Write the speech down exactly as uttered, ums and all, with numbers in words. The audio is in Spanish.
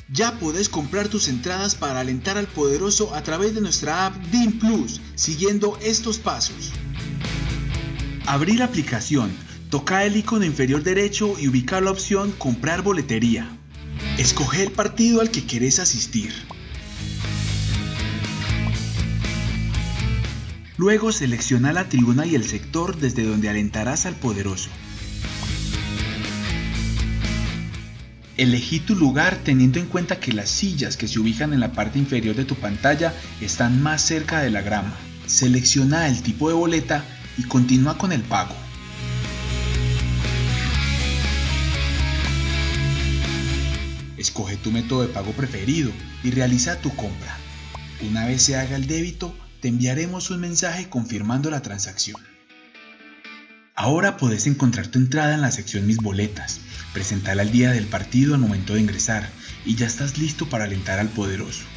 Ya podés comprar tus entradas para alentar al poderoso a través de nuestra app D I N Plus, siguiendo estos pasos. Abrir la aplicación, toca el icono inferior derecho y ubicar la opción Comprar boletería. Escoge el partido al que querés asistir. Luego selecciona la tribuna y el sector desde donde alentarás al poderoso. Elegí tu lugar teniendo en cuenta que las sillas que se ubican en la parte inferior de tu pantalla están más cerca de la grama. Selecciona el tipo de boleta y continúa con el pago. Escoge tu método de pago preferido y realiza tu compra. Una vez se haga el débito, te enviaremos un mensaje confirmando la transacción. Ahora podés encontrar tu entrada en la sección Mis boletas, presentarla al día del partido al momento de ingresar y ya estás listo para alentar al poderoso.